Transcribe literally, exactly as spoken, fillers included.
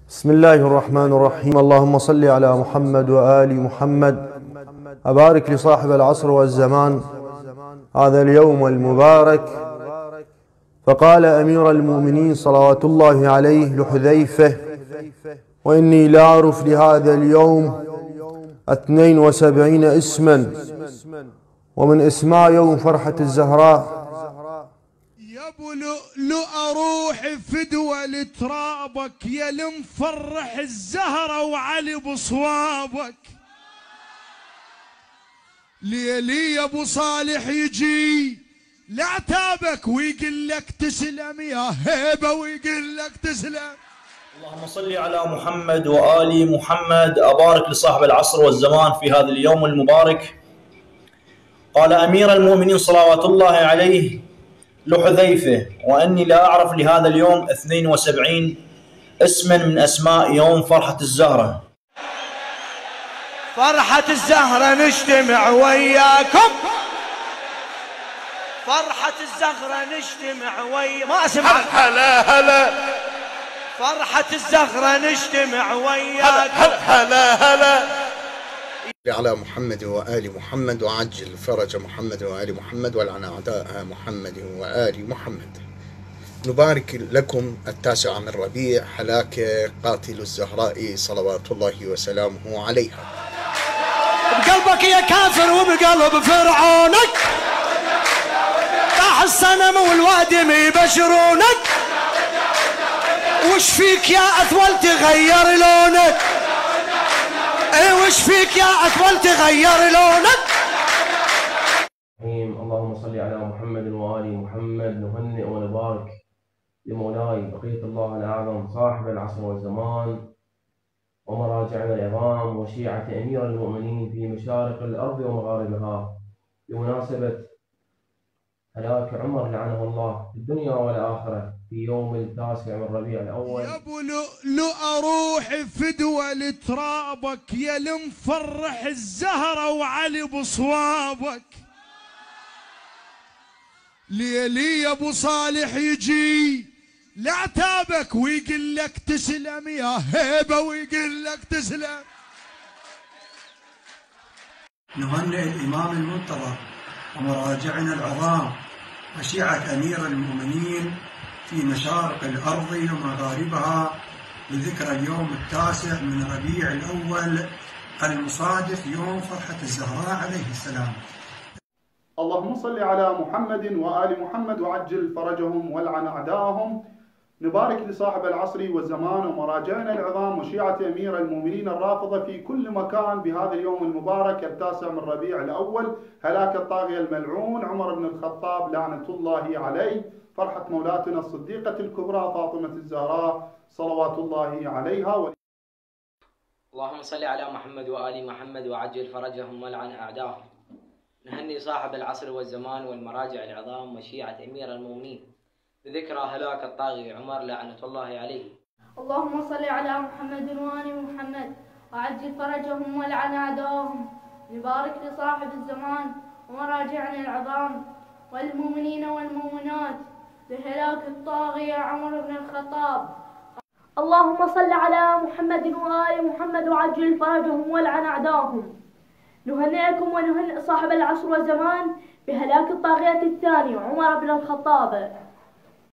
بسم الله الرحمن الرحيم. اللهم صل على محمد وآل محمد. أبارك لصاحب العصر والزمان هذا اليوم المبارك. فقال أمير المؤمنين صلوات الله عليه لحذيفة: وإني لا أعرف لهذا اليوم اثنين وسبعين اسما، ومن اسماء يوم فرحة الزهراء. يا ابو لؤلؤ اروح فدوى لترابك، يا المفرح الزهرة وعلي بصوابك. ليلي يا ابو صالح يجي لعتابك ويقول لك تسلم يا هيبة، ويقول لك تسلم. اللهم صل على محمد وآل محمد. أبارك لصاحب العصر والزمان في هذا اليوم المبارك. قال أمير المؤمنين صلوات الله عليه لحذيفة: وأني لا أعرف لهذا اليوم اثنين وسبعين اسما من أسماء يوم فرحة الزهرة. فرحة الزهرة نجتمع وياكم، فرحة الزهرة نجتمع ويا ما أسمع. هلا هلا فرحة الزهرة نجتمع وياكم. هلا هلا على محمد وآل محمد، وعجل فرج محمد وآل محمد، والعن أعداء محمد وآل محمد. نبارك لكم التاسع من ربيع، هلاك قاتل الزهراء صلوات الله وسلامه عليها. بقلبك يا كافر وبقلب فرعونك، طاح الصنم والوادم يبشرونك. وش فيك يا أثول تغير لونك؟ ايه وش فيك يا أثول تغير لونك؟ اللهم صل على محمد وآل محمد. نهنئ ونبارك لمولاي بقية الله الأعظم صاحب العصر والزمان ومراجعنا العظام وشيعة أمير المؤمنين في مشارق الأرض ومغاربها، بمناسبة هلاك عمر لعنه الله في الدنيا والآخرة في يوم التاسع من ربيع الأول. يا ابو لؤلؤ اروح فدوى لترابك، يا المفرح الزهرة وعلي بصوابك. ليلي يا ابو صالح يجي لعتابك ويقول لك تسلم يا هيبة، ويقول لك تسلم. نهنئ الإمام المنتظر ومراجعنا العظام وشيعة أمير المؤمنين في مشارق الأرض ومغاربها بذكرى اليوم التاسع من ربيع الأول المصادف يوم فرحة الزهراء عليه السلام. اللهم صل على محمد وآل محمد وعجل فرجهم والعن أعداءهم. نبارك لصاحب العصر والزمان ومراجعنا العظام وشيعة أمير المؤمنين الرافضة في كل مكان بهذا اليوم المبارك التاسع من ربيع الأول، هلاك الطاغية الملعون عمر بن الخطاب لعنة الله عليه. فرحة مولاتنا الصديقة الكبرى فاطمة الزهراء صلوات الله عليها. و... اللهم صل على محمد وآل محمد وعجل فرجهم والعن أعداهم. نهني صاحب العصر والزمان والمراجع العظام وشيعة أمير المؤمنين بذكرى هلاك الطاغي عمر لعنة الله عليه. اللهم صل على محمد وآل محمد وعجل فرجهم والعن أعداهم. نبارك لصاحب الزمان ومراجعنا العظام والمؤمنين والمؤمنات بهلاك الطاغية عمر بن الخطاب. اللهم صل على محمد وآل محمد وعجل فرجهم والعن أعداهم. نهنئكم ونهنئ صاحب العصر والزمان بهلاك الطاغية الثاني عمر بن الخطاب.